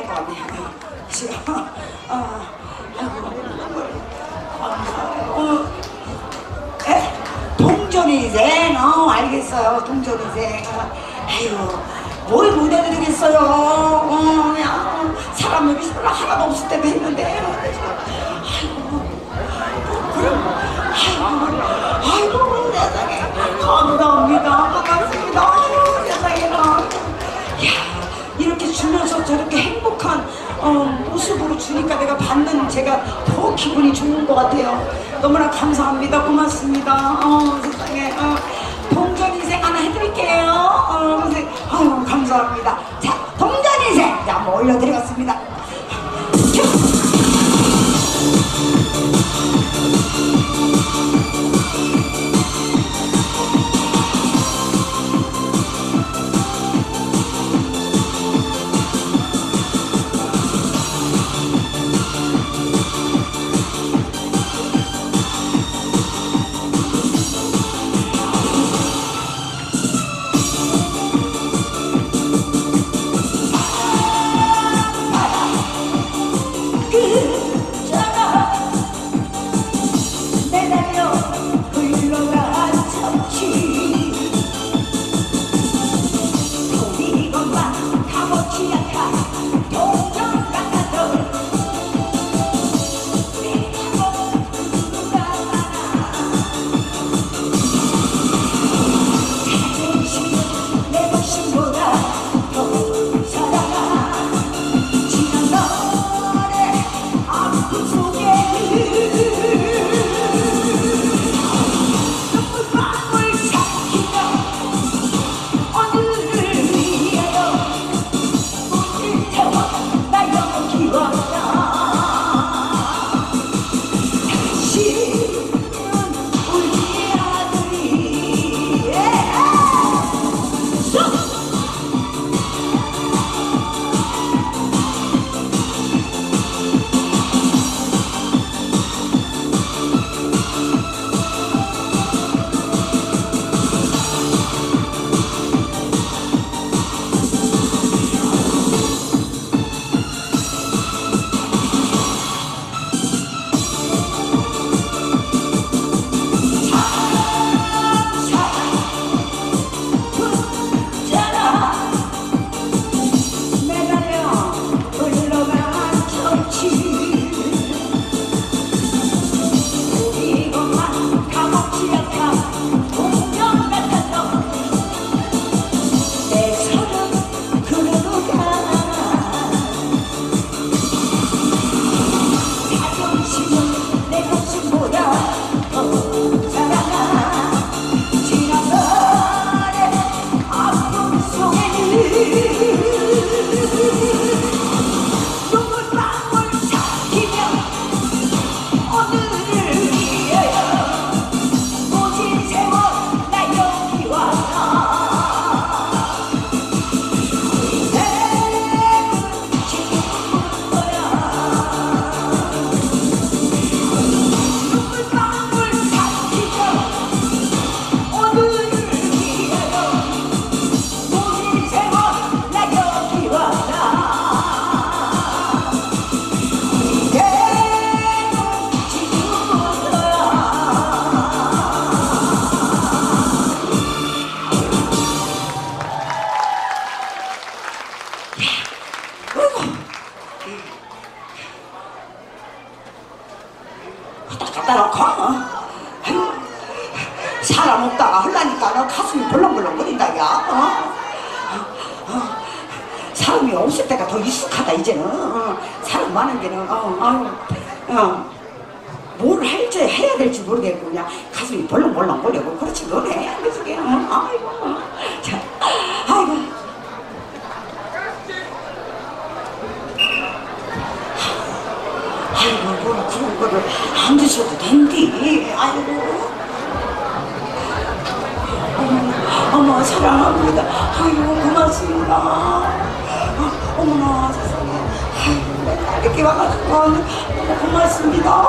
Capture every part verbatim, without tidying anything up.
될 것 같네요. 지금 어, 어, 에? 동전이생. 어, 알겠어요. 동전이생. 어, 아유, 뭘 못 해드리겠어요. 어, 그냥 사람 여기 별로 하나도 없을 때도 했는데. 아이고, 그럼, 아이고, 아이고, 세상에. 감사합니다. 반갑습니다. 아이고, 세상에. 야, 이렇게 주면서 저렇게 행복한 어, 모습으로 주니까 내가 받는 제가 더 기분이 좋은 것 같아요. 너무나 감사합니다. 고맙습니다. 어, 세상에. 어, 동전인생 하나 해드릴게요. 어, 선생님. 아유, 감사합니다. 자, 동전인생. 자, 한번 올려드리겠습니다. 갖다 놓고 어? 사람 없다가 흘라니까 너 가슴이 벌렁벌렁 거린다 야 어? 어? 사람이 없을 때가 더 익숙하다 이제는 어? 사람 많은 데는 어, 아유, 어. 뭘 할지 해야 될지 모르겠고 그냥 가슴이 벌렁벌렁 거리고 그렇지 너네 그래서 그냥 어? 아이고 어. 자, 아이고 아이고 뭐 그런 거를 안 드셔도 된디 아이고 어머, 어머 사랑합니다 아이고 고맙습니다 어, 어머나 세상에 아이고 내가 이렇게 와가지고 너무 고맙습니다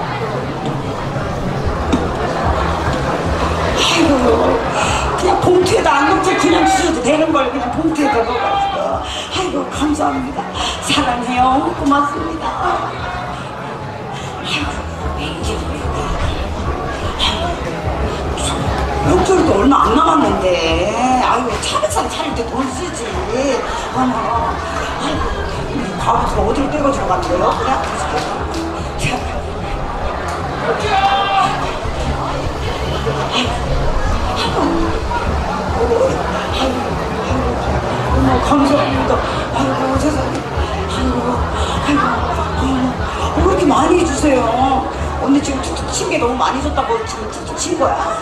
아이고 그냥 봉투 봉투에다 안 넣고 그냥 주셔도 되는 걸 그냥 봉투에다 넣어가지고. 아이고 감사합니다. 사랑해요. 고맙습니다. 명절도 얼마 안 남았는데 아이고 차례상 차릴 때 돈 쓰지. 어머, 아이고 과부가 어디로 떼가지고 갔는데요? 그래? 어머 감사합니다. 아이고 세상에. 아이고 아이고 아이고 왜 이렇게 많이 해주세요? 언니 지금 툭툭 친 게 너무 많이 줬다고 지금 툭툭 친 거야?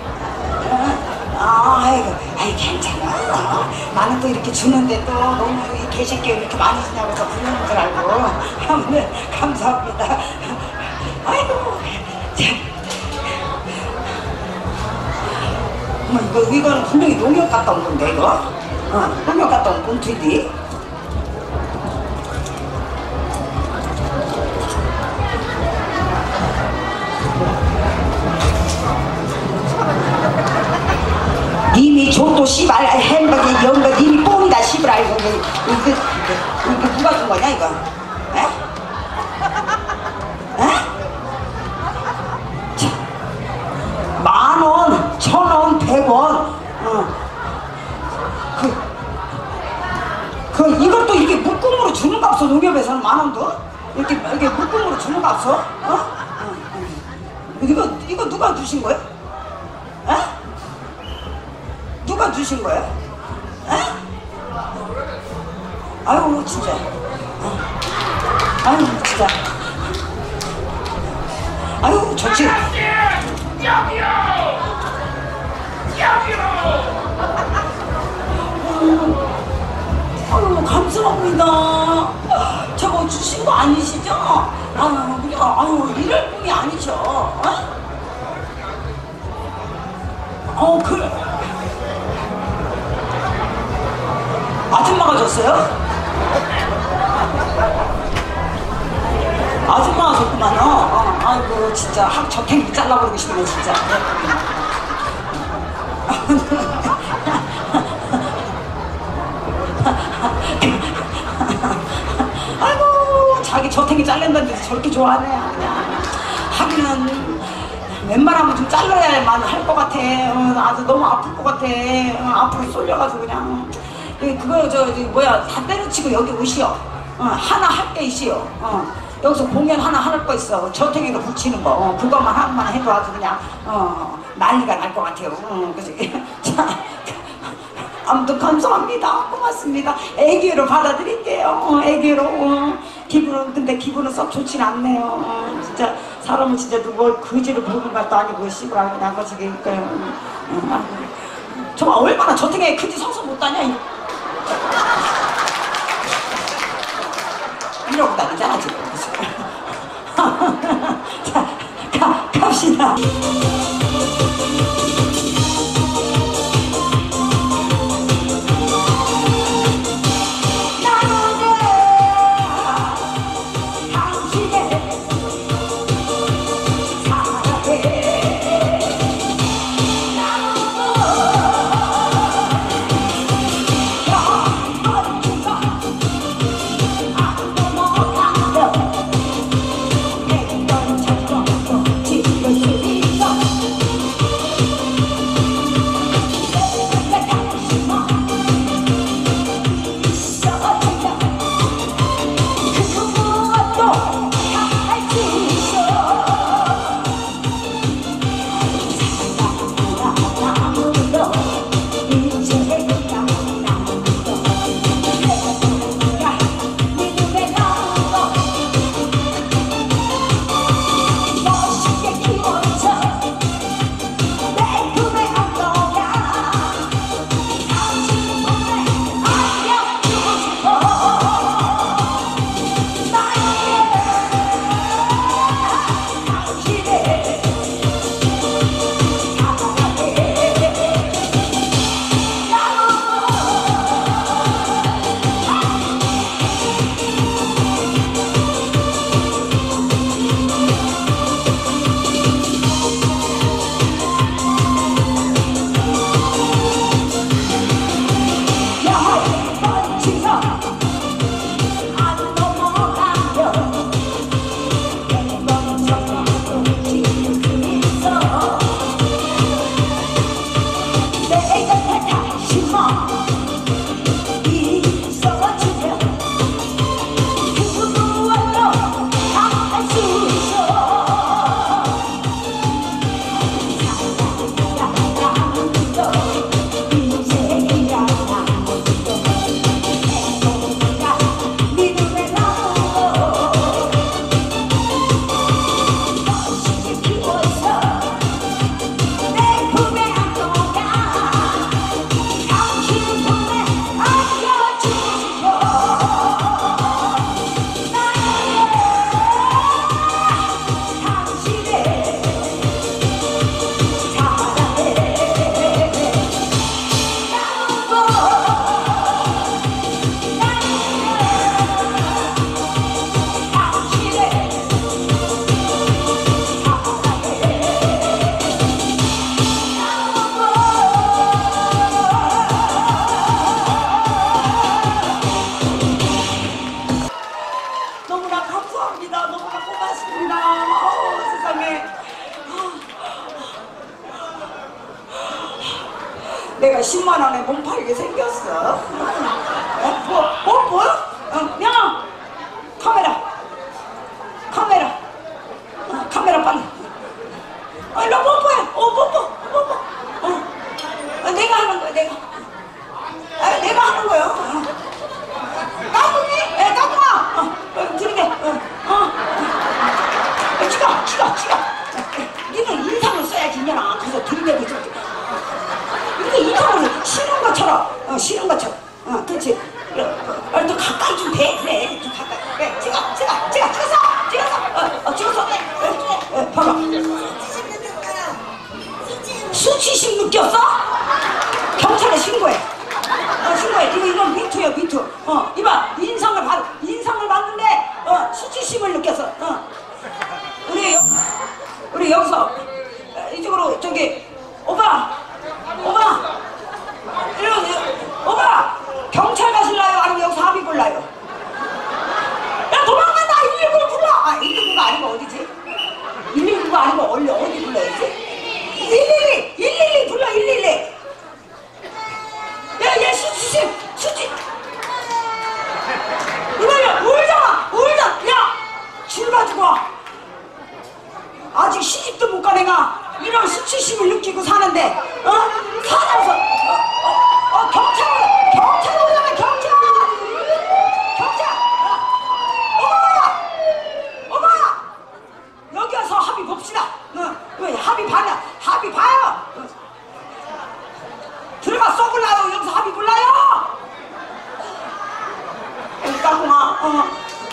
아, 아이고, 아이 괜찮아. 나는 또 이렇게 주는데 또 너무 이 개새끼 이렇게 많이 주냐고 저 부르는 줄 알고. 네, 감사합니다. 아이고, 참. 어머, 이거, 이거는 분명히 농협 갔다 온 건데, 이거? 어, 농협 갔다 온 봉투지. 님이 조또 씨발 햄버거 연거 님이 뽕이다 씨발 이거 이거 이거 이거 누가 준 거냐 이거? 에? 에? 만 원, 천 원, 백 원. 어. 그, 그 이것도 이렇게 묶음으로 주는 거 없어 농협에서는 만 원도 이렇게 이렇게 묶음으로 주는 거 없어? 어? 어, 어. 이거 이거 누가 주신 거야? 에? 누가 주신 거예요? 에? 아유 진짜. 어. 아유 진짜. 아유 좋지. 여기요! 여기요! 아유 감사합니다. 저거 주신 거 아니시죠? 아유 우리가 아유 이럴 분이 아니죠. 어? 어 그래. 아줌마가 줬어요? 아줌마가 줬구만. 어, 어. 아이고 진짜 학 저탱이 잘라버리고 싶네 진짜. 아이고 자기 저탱이 잘린다는데 저렇게 좋아하네. 그냥 하기는 웬만하면 좀 잘라야만 할 것 같아. 어, 아주 너무 아플 것 같아. 어, 앞으로 쏠려가지고 그냥. 그거 저, 저 뭐야 다 때려치고 여기 오시오. 어, 하나 할 게 있어요. 어, 여기서 공연 하나 할 거 있어. 저탱이로 붙이는 거. 어, 그것만 한번 해도 아주 그냥 어, 난리가 날 것 같아요. 어, 그치? 자, 아무튼 감사합니다. 고맙습니다. 애교로 받아드릴게요. 어, 애교로. 어, 기분은 근데 기분은 썩 좋진 않네요. 어, 진짜 사람은 진짜 누굴 거지를 보는 것도 아니고 씨발 그냥 거지니까요. 어, 어, 정말 얼마나 저탱이 큰지 상상 못하냐. 이러고 다니잖아 지금. 자, 가, 갑시다. 지금 내가 십만 원에 몸 팔게 생겼어. 어? 뭐? 뭐? 뭐? 어, 명아! 카메라! 카메라! 어, 카메라 빨리! 어, 너 뽀뽀해! 어, 뽀뽀! 뽀뽀! 어. 어, 내가 하는 거야, 내가. 아, 내가 하는 거야. 어. 까꿍이? 예, 까꿍아! 어, 어, 들이대. 어, 어. 어, 지가, 지가, 지가. 니는 인상을 써야지, 이년아. 그래서 들이대고 있어. 이렇게 인상을 싫은 것처럼, 어, 싫은 것처럼. 어, 그렇지. 어, 어, 또 가까이 좀 대, 그래. 좀 가까이. 그래, 찍어, 찍어, 찍어, 찍었어! 찍었어! 어, 어, 찍었어. 어, 어, 봐봐. 수치심 느꼈어? 경찰에 신고해. 어, 신고해. 이거, 이건 미투야, 미투. 어, 이봐. 인상을 받, 인상을 받는데, 어, 수치심을 느꼈어. 어. 우리, 우리 여기서, 어, 이쪽으로, 저기, 오빠! 오빠! 이러, 오빠! 경찰 가실라요? 아니면 여기서 합의 볼라요? 야, 도망간다! 일일구를 불러! 아, 일일구가 아니고 어디지? 일일구가 아니고 원래 어디 불러야지? 일일이! 일일이 불러, 일일이! 야, 야, 수치심! 수치! 이거야, 울잖아! 울잖아! 야! 줄 가지고 와! 아직 시집도 못 가, 내가! 이런 수치심을 느끼고 사는데, 어? 살아서! 어, 어, 어, 경찰! 경찰 오잖아, 경찰! 경찰! 어, 어머! 어머! 여기 와서 합의 봅시다! 어, 왜 합의 봐냐? 합의 봐요! 어. 들어가 쏘글라요? 여기서 합의 볼라요? 까꿍아, 어.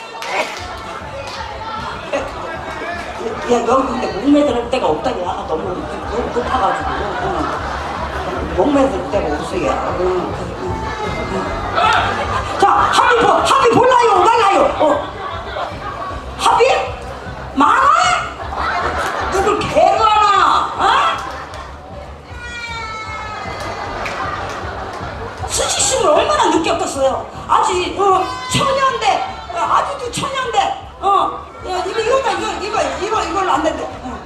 야, 여기 근데 목매들 데가 없다, 야. 너무, 너무 급해가지고. 어. 목매들 데가 없어, 야. 어. 어. 자, 합의 보, 합의 볼라요? 말라요? 어. 합의? 많아? 누굴 개로 하나? 어? 수치심을 얼마나 느꼈겠어요? 아직, 어, 처녀인데, 어, 아직도 처녀인데, 어, 야, 이거, 이거, 이거, 이거, 이거, 이걸로 안 된대. 어.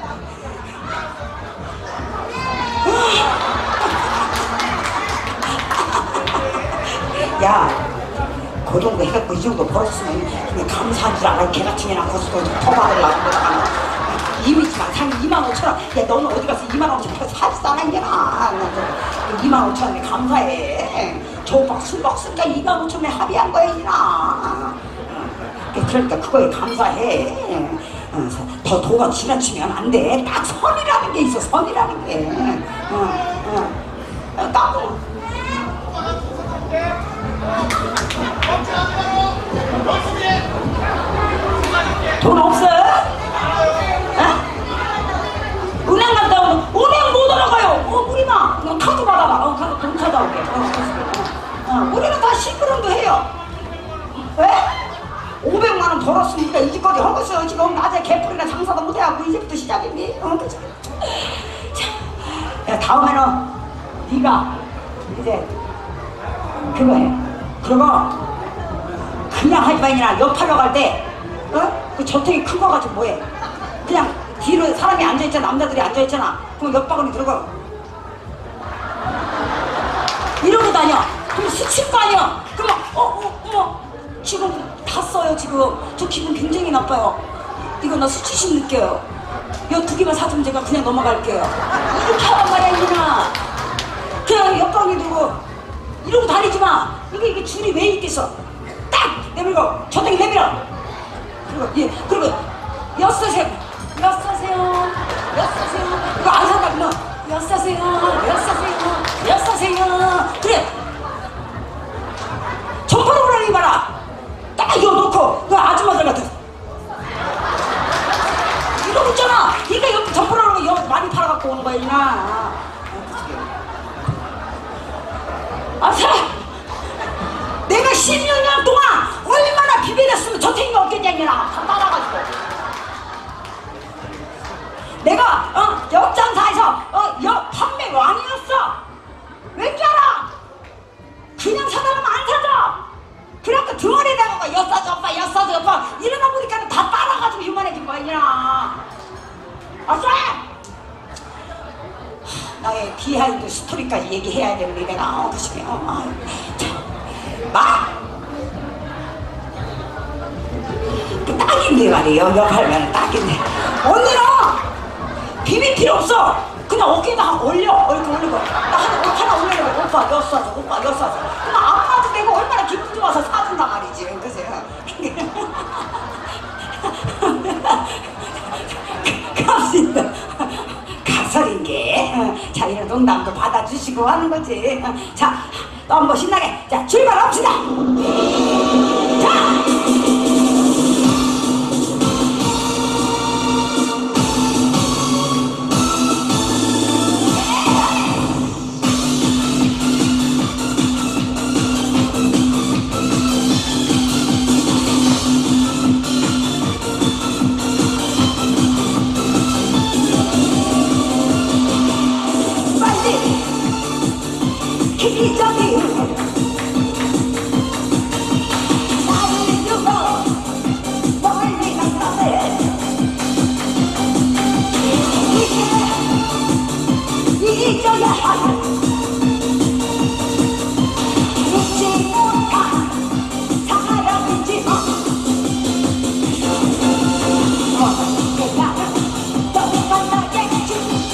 야, 그 정도 해갖고 이 정도 벌었으면 그냥 감사한 줄 알아. 개같은 애나 거수도 토박으려고 그러다가 이미지만 상 이만 오천 원. 야, 너는 어디 가서 이만 오천 원 사지도 않았냐. 이만 오천 원에 감사해. 저 오빠 술 먹으니까 이만 오천 원에 합의한 거야, 이나. 그러니까 그거에 감사해. 더 도가 지나치면 안 돼. 딱 선이라는 게 있어, 선이라는 게. 어, 어. 딱. 돈 없어? 어? 은행 갔다 오면 은행 못 알아가요. 어, 우리나 카드 받아봐. 어, 카드 돈 찾아오게. 어, 어, 우리는 다 시끄럼도 해요. 왜? 오백만 원 벌었으니까 이 집까지 한 것이요. 지금 낮에 개풀이나 장사도 못해갖고 이제부터 시작인데. 어, 그치? 자, 야, 다음에는 네가 이제 그거 해. 그리고 그냥 하지 마니라 옆하러 갈 때, 어? 그 저택이 큰 거 가지고 뭐해? 그냥 뒤로 사람이 앉아있잖아. 남자들이 앉아있잖아. 그럼 옆바구니 들어가. 이러고 다녀. 그럼 스칠 거 아니야. 그러면 어, 어, 어머. 지금 다 써요, 지금. 저 기분 굉장히 나빠요. 이거 나 수치심 느껴요. 요 두 개만 사주면 제가 그냥 넘어갈게요. 이렇게 하란 말이야, 이나. 그냥 옆바구니 들고 이러고 다니지 마. 이게, 이게 줄이 왜 있겠어? 딱! 내밀고, 저등이 내밀어! 그리고, 예, 그리고, 엿사세요. 엿사세요. 엿사세요. 이거 안 산다, 그러면, 엿사세요. 엿사세요. 엿사세요. 그래! 점퍼를 입어라! 딱 이거 놓고, 그 아줌마들 같은. 이러고 있잖아! 이게 여기 점퍼를 여기 많이 팔아갖고 오는 거야, 이나. 아, 사! 내가 십여 년 동안 얼마나 비벼댔으면 저택이가 없겠냐, 이나. 다 따라가지고. 내가, 어, 역장사에서, 어, 역 판매 왕이었어. 왠지 알아? 그냥 사달라면 안 사줘. 그래갖고 등어리다가 엿사줘, 오빠, 엿사줘, 오빠. 이러다 보니까 다 따라가지고 유만해진 거야, 이나. 아싸! 나의 비하인드 스토리까지 얘기해야 되는데 내가 어떠시네요. 아, 마! 그 딱인데 말이에요. 역할면 딱인데. 언니는 비밀 필요 없어. 그냥 어깨에다 올려. 이렇게 올리고 나 하나, 하나 올리려고 오빠 엿 쏴줘. 오빠 엿 쏴줘. 그냥 아빠도 되고 얼마나 기분 좋아서 사준단 말이지. 그래서요. 갑시다. 가설인 게. 자, 이런 농담도 받아주시고 하는 거지. 자, 또 한번 신나게. 자, 출발합시다. 자! 기적이 나를 두고 멀리 간다네. 이제 잊어야 할 잊지 못한 사람이지만 언제 나는 또 만나겠지.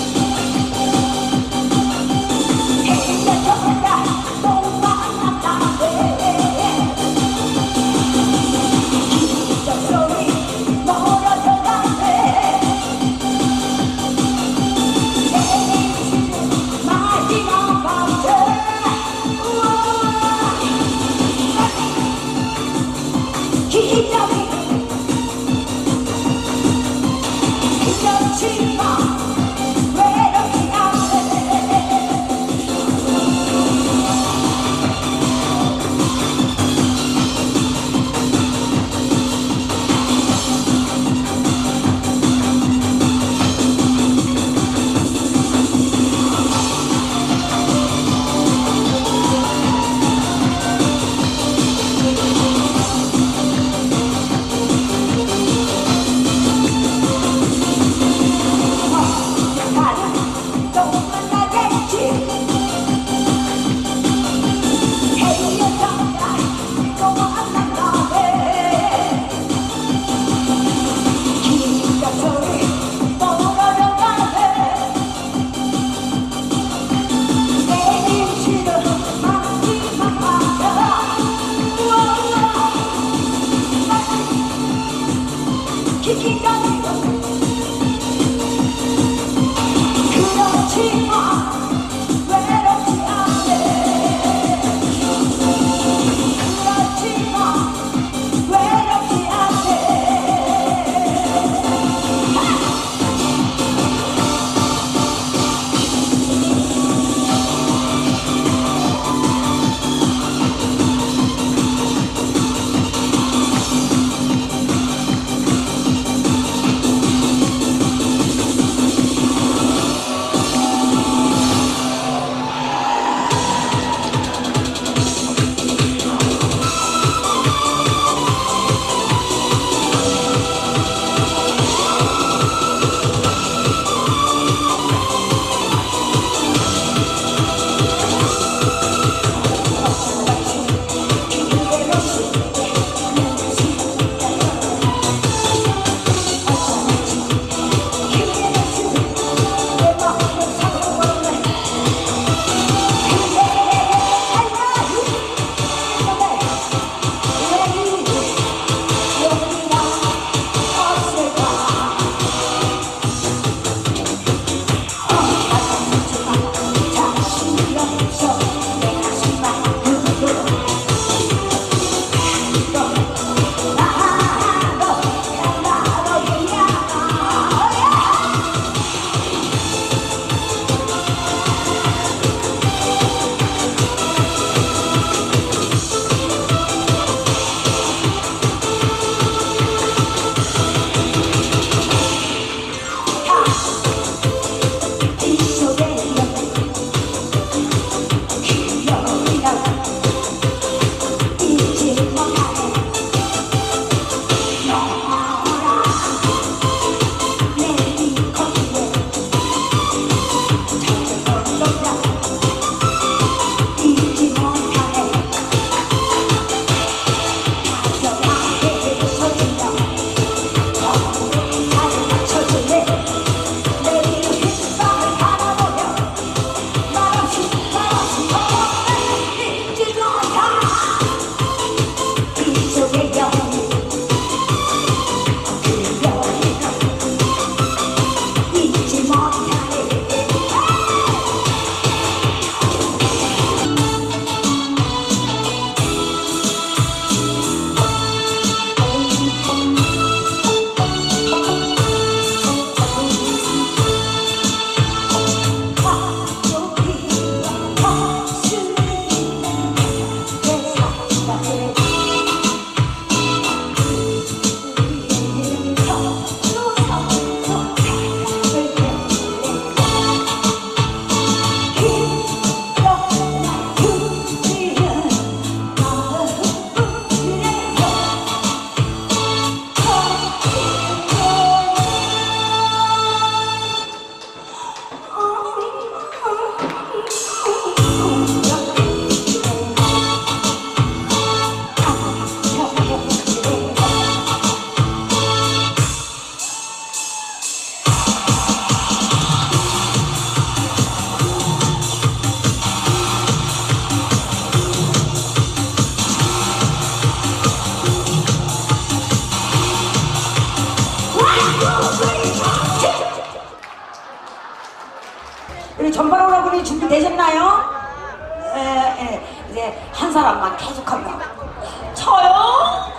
전발 오라버니 준비되셨나요? 에, 에, 이제 한 사람만 계속하면 저요?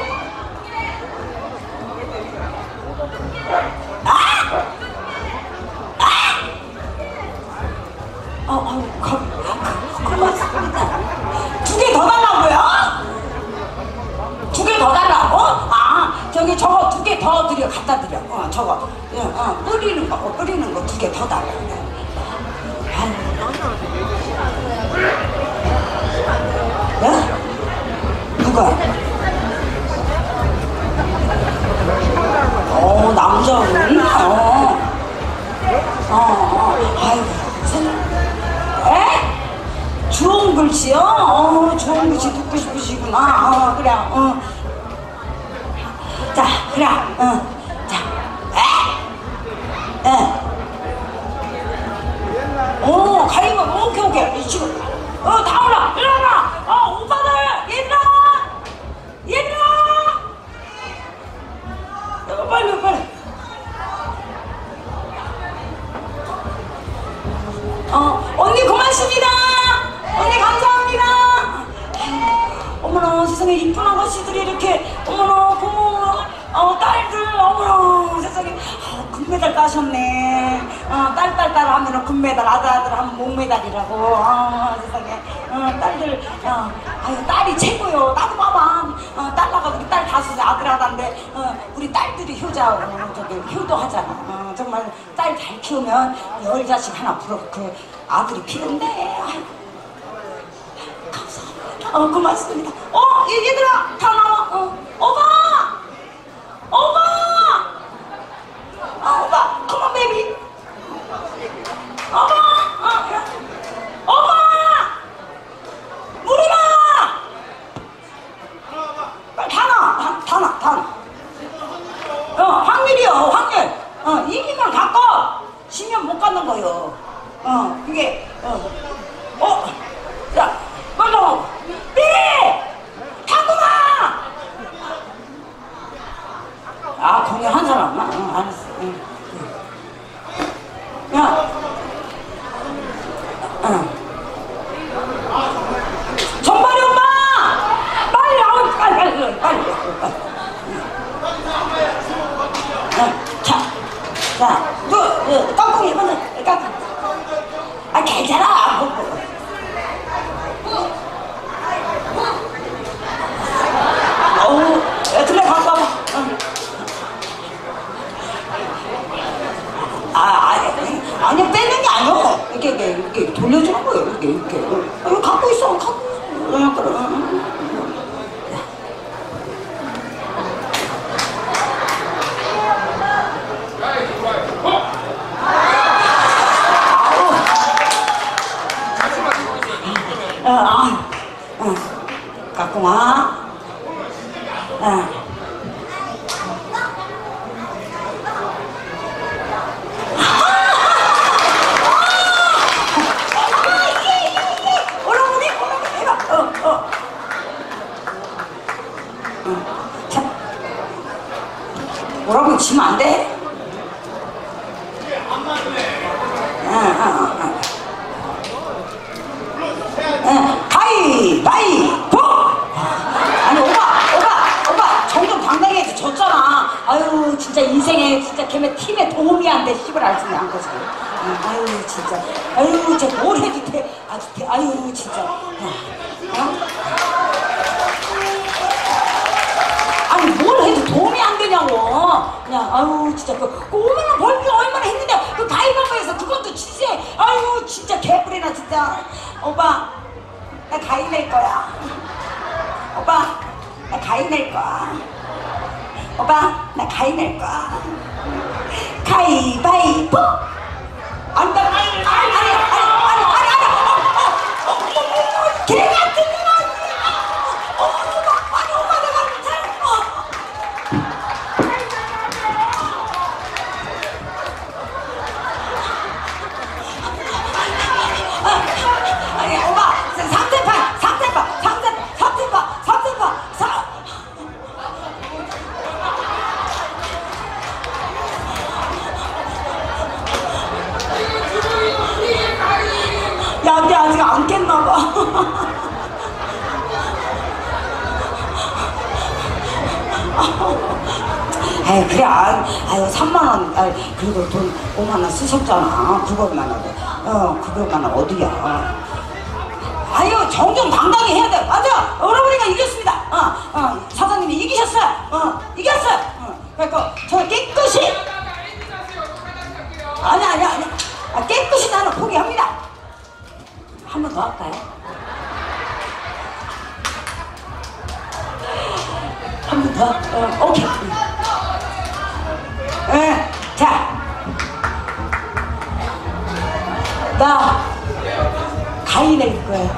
아! 아! 어, 어, 거, 고맙습니다. 두 개 더 달라고요? 두 개 더 달라고? 아, 저기 저거 두 개 더 드려, 갖다 드려. 어, 저거. 어, 어, 뿌리는 거, 어, 뿌리는 거 두 개 더 달라. 네? 누가? 어, 남자분? 어. 어, 어. 아이고. 에? 좋은 글씨요? 어, 좋은 글씨 듣고 싶으시구나. 어, 그래. 어. 자, 그래. 어. 자, 에? 에. 오, 가위가, 오케이, 오케이. 지금. 어, 다 올라. 일어나. 어, 오빠들. 일어나. 일어나. 어, 빨리, 빨리. 어, 언니 고맙습니다. 언니 감사합니다. 어머나 세상에 이쁜 아가씨들이 이렇게 어머나 고마워. 어, 딸들 어머나 세상에 어, 금메달 따셨네. 어, 딸딸딸 하면은 금메달, 아들 아들 하면 목메달이라고. 어, 세상에 어, 딸들 어, 아유 딸이 최고요. 나도 봐봐. 어, 딸 나가 우리 딸 다섯 아들 아들인데 어, 우리 딸들이 효자 어, 저기 효도하잖아. 어, 정말 딸 잘 키우면 열 자식 하나 부러 그 아들이 피는데. 아이고, 감사합니다. 어, 고맙습니다. 어, 얘들아 다 나와. 어, 오빠, 오빠, 아, 오빠, 컴온 베이비. 오빠, 어, 그래. 오빠, 물이나. 빨리 다 나, 다, 다 나, 다 나. 어, 확률이요, 확률. 어, 이기면 갖고, 지면 못 갖는 거요. 어, 이게, 어, 어, 자, 빨리, 삐! 탁구마! 아, 공연 한 사람만? 응, 알았어. 응. 야, 응. 전발이 엄마! 빨리, 아우, 빨리, 빨리, 빨리, 빨리. 응, 자, 자, 너, 너, 깡통이 먼저, 깡통. 아, 괜찮아. 뭐, 뭐. 어우, 애들에 갖고 와봐. 응. 아, 아니, 아니, 빼는 게 아니야. 이렇게, 이렇게, 이렇게 돌려주는 거예요. 이렇게, 이렇게. 어, 이거 갖고 있어. 갖고 있어. 그냥, 그래. 어, 아, 어, 갖고 와. 어. 오라버니, 오라버니, 해봐. 어, 어. 어. 자, 오라버니 지면 안 돼? 어, 어, 어. 어. 가위바위보! 아니 오빠 오빠 오빠 정좀 당당히 해서 졌잖아. 아유 진짜 인생에 진짜 걔네 팀에 도움이 안 돼. 씨발 알았으면 안 거지. 어, 아유 진짜 아유 진짜 뭘 해도 돼. 아주 돼. 아유 진짜 어? 아니 뭘 해도 도움이 안 되냐고. 그냥 아유 진짜 그, 그 얼마나 벌기 얼마나 했는데 그 가위바위보에서 그것도 치세. 아유 진짜 개뿔이나 진짜. 오빠 나 가위 낼 거야. 오빠 나 가위 낼 거야. 오빠 나 가위 낼 거야. 가위바위보. 안돼. 아니 아니 아니 아니 아니 아니. 어, 어, 어, 어, 개 같은 거 아니야. 어, 오빠 아니 오빠 내가 잘. 어. 아니 오빠 삼대판 삼대판 삼대 삼대판 삼대판 사. 에이 그래 아유 삼만 원 아유, 그리고 돈 오만 원 쓰셨잖아. 그것만 해도 어 그것만 은 어디야. 아유 정정당당히 해야 돼. 맞아 어머니가 이겼습니다. 어, 어 사장님이 이기셨어요. 어 이겼어요. 어, 그러니까 저 깨끗이 아니 아니 아니 아, 깨끗이 나는 포기합니다. 한 번 더 할까요? 한 번 더? 어, 오케이. 예, 자, 나 가위 낼 거예요.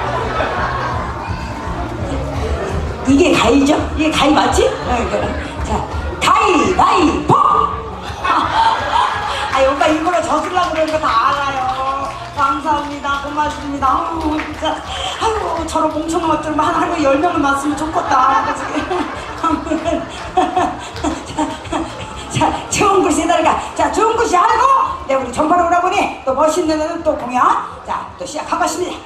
이게 가위죠? 이게 가위 맞지? 어, 그래. 자, 가위, 가위, 보! 아, 오빠 일부러 져주려고 그러는 거 다 알아요. 감사합니다. 고맙습니다. 아우, 진짜. 아이고, 저런 멍청한 것들만 한 하루에 열 명은 맞으면 좋겠다. 그치? 자, 좋은 글씨 해달까? 자, 좋은 글씨 하고, 네, 우리 전파로 오라 보니 또 멋있는 또 공연. 자, 또 시작하겠습니다.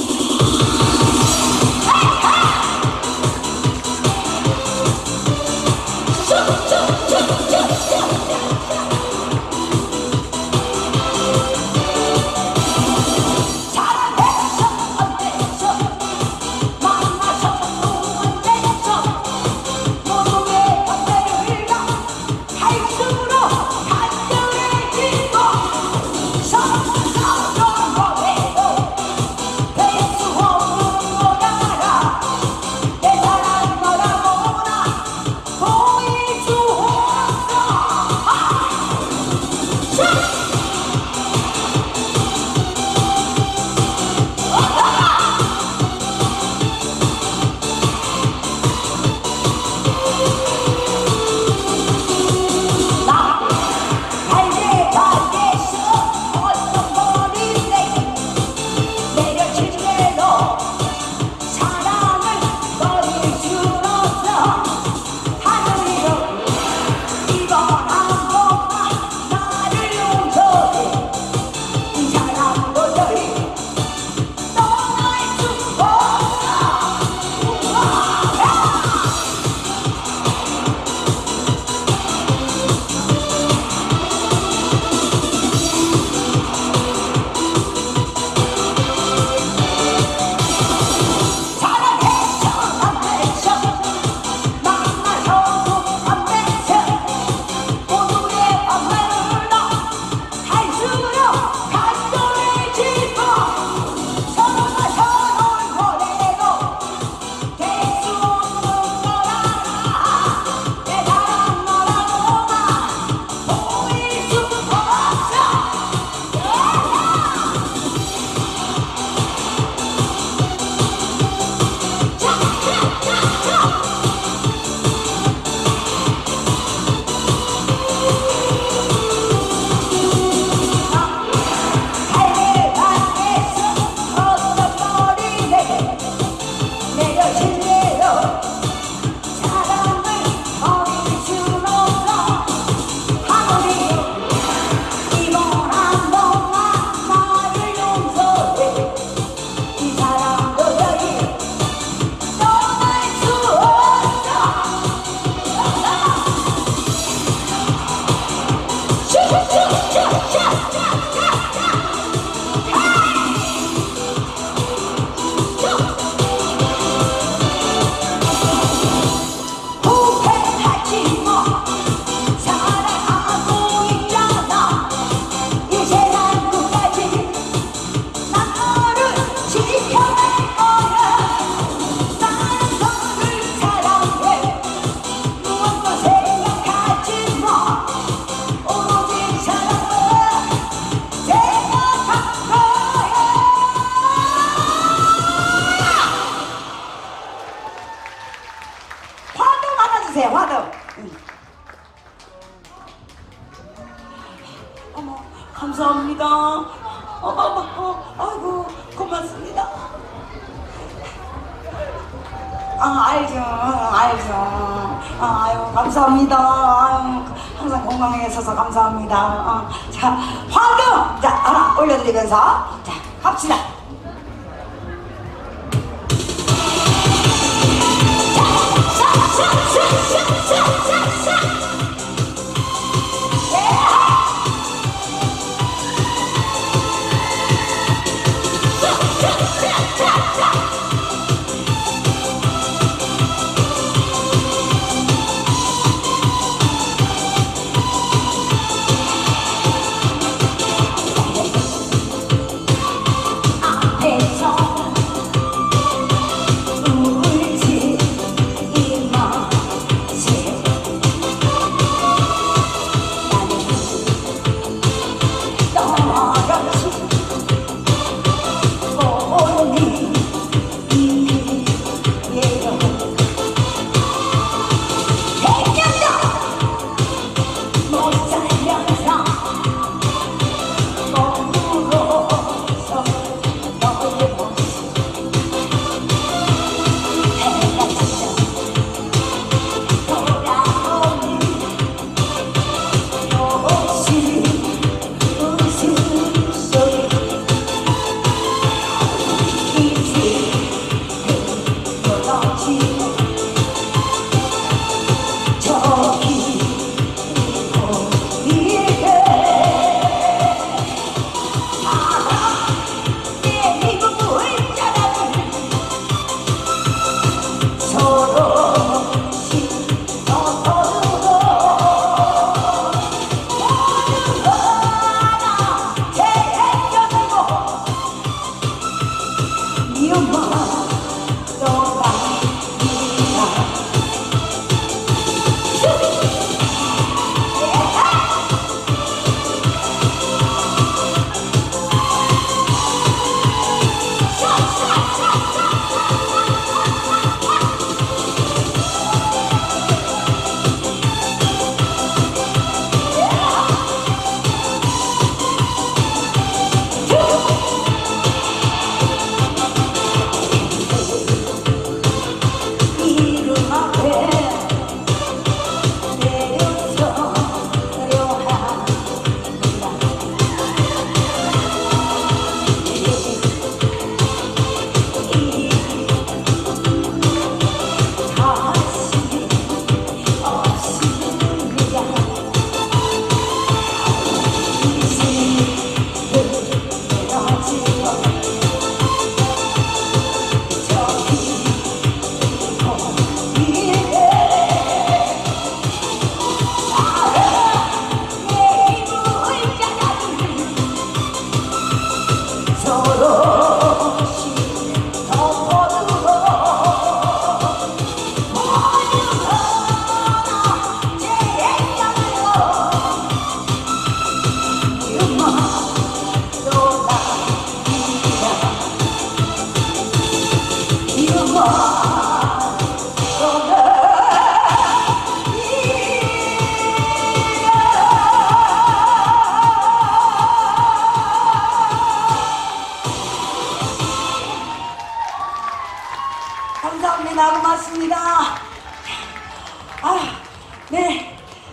화덕. 응. 어머, 감사합니다. 어머, 어머, 어, 아이고, 고맙습니다. 아, 알죠, 알죠. 아, 아유, 감사합니다. 아유, 항상 건강해 있어서 감사합니다. 어. 자, 화덕! 자, 하나 올려드리면서, 자, 갑시다. 자, 자, 자, 자, 자, 자. 네.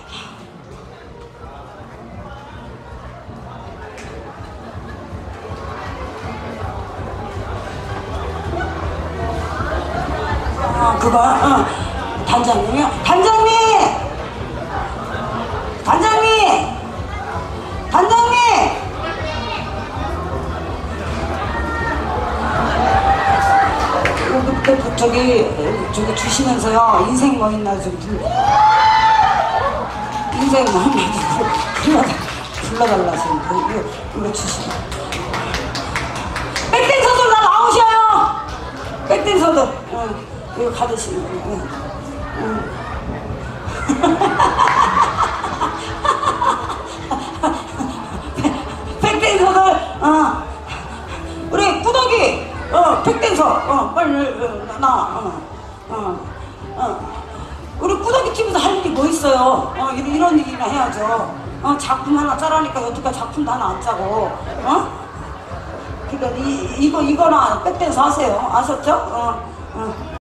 어, 그거, 어. 단장님이요? 단장님! 단장님! 단장님! 그때 저기, 저기 주시면서요, 인생 뭐 있나 좀, 불- 인생 뭐 있나 좀 불러다, 불러달라, 지금. 이거, 이거 주시면. 백댄서들 다 나오셔요! 백댄서들. 어, 이거 가드시는 거. 응. 백댄서들, 어. 우리 꾸덕이, 어, 백댄서, 어, 빨리, 어, 나와, 어, 어, 어. 우리 꾸덕이 팀에서 할 일이 뭐 있어요? 어, 이런, 이런 일이나 해야죠. 어, 작품 하나 짜라니까 여태까지 작품도 하나 안 짜고, 어? 그러니까 이, 이거, 이거나 백댄서 하세요. 아셨죠? 어, 어.